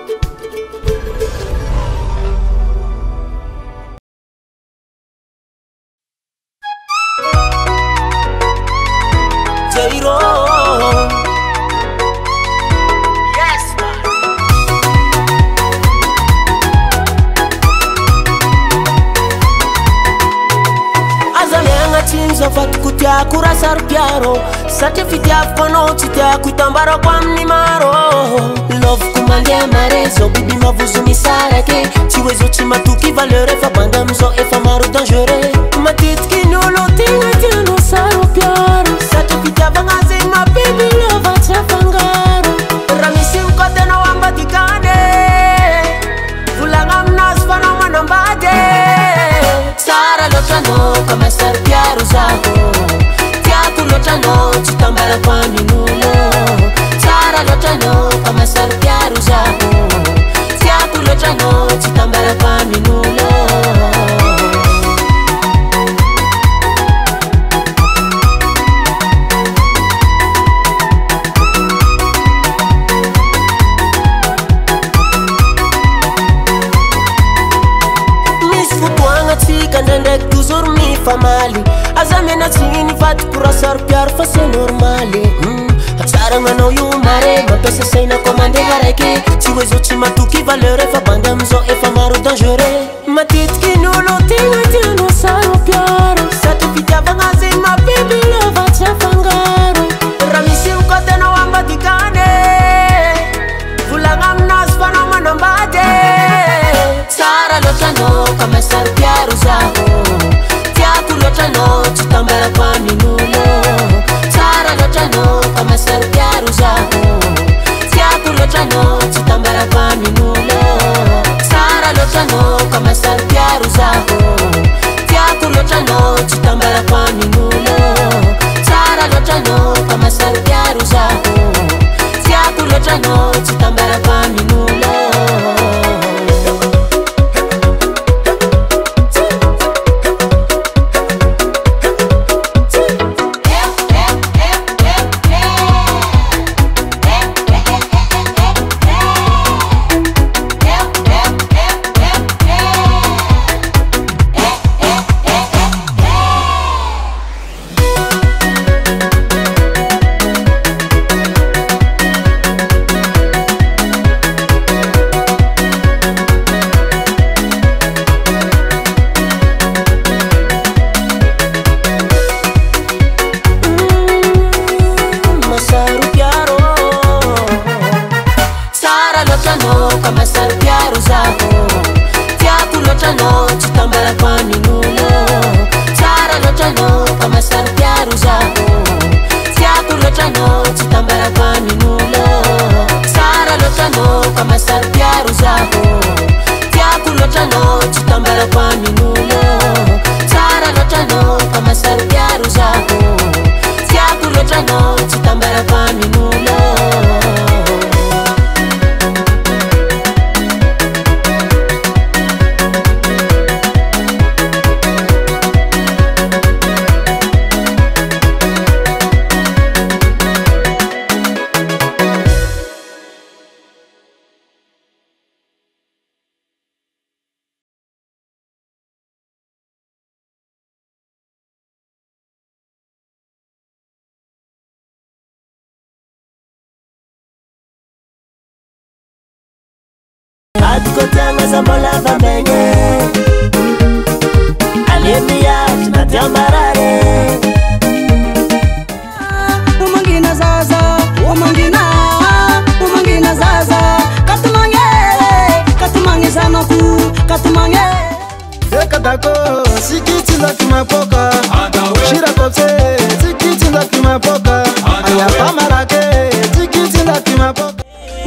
Kurasar piaro, sate fitiaf kono chitia kuitambara kwa mnimaro. Love kumande mare, so bibi mavuzu misarake. Chiwezo chimatuki valere fa banda mzo e fa maro dangereux. Matit kinolo tinga tiano saro piaro. Sate fitiaf ngaze ma baby love atafangaro. Ramisi mkote no ambatikane. Fulanga mnas fana manambade. Sara lotrano kama sar piaro zako. Lotano, chitambara kwa minulo. Sara lotano, kama sarpiaru zako. Siaku lotano, chitambara kwa minulo. Miss futuanga tika ndendek tuzur mi famali. Azamena chini fat kurasar piar fase normale. Hatsaranga no yu mare, mapesa seina komande gareke. Chiwezo chimatuki valere fa banda mzo e fa maro dangereux. Matit kinolo tinga tiano saro piaro. Satu fitiava ngaze ma baby love atafangaro. Ramisi mkote no ambatikane. Fulanga mnas fana manambade. Sara lotano kama sar piaro zako. Lotano, chitambara kwa minulo. Sara lotano, kama sar piaru zako. Siaku lotano, chitambara kwa minulo. Sara lotano, kama sar piaru zako. Siaku lotano, chitambara kwa minulo. Sara lotano, kama sar piaru zako. Siaku lotano, chitambara kwa minulo. Kama sar piaru zako. Siaku lotano, chitambara kwa minulo. Sara lotano, kama sar piaru zako. Siaku lotano, chitambara kwa minulo. Sara lotano, kama sar piaru zako. Siaku lotano, chitambara kwa minulo. Sara lotano, kama sar piaru zako. Siaku lotano, chitambara kwa minulo. Kotanga zambola vamenye. Alemia tunatiambarare. Umangina zaza, umangina zaza. Katumange zanoku, katumange. Ekatako, sikiti za kimapoka. Shira kopse, sikiti za kimapoka. Ayapa marake, sikiti za kimapoka.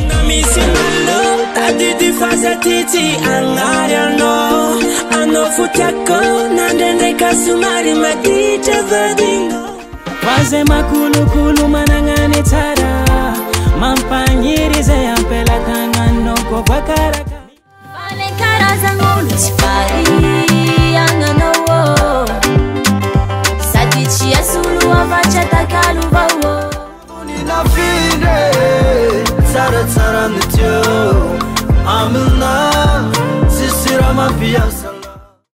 Adidi faza titi angariano. Ano futako nandende kasumari matita vadingo. Waze makulu kulu manangane tada. Mampanyirize yampela tangano kwa vakaraka. Vale karaza ngulu sifari angano wo. Sadichi ya sulu avacha takalu vawo. Unina fide, tsara tsara nityo. mafiasa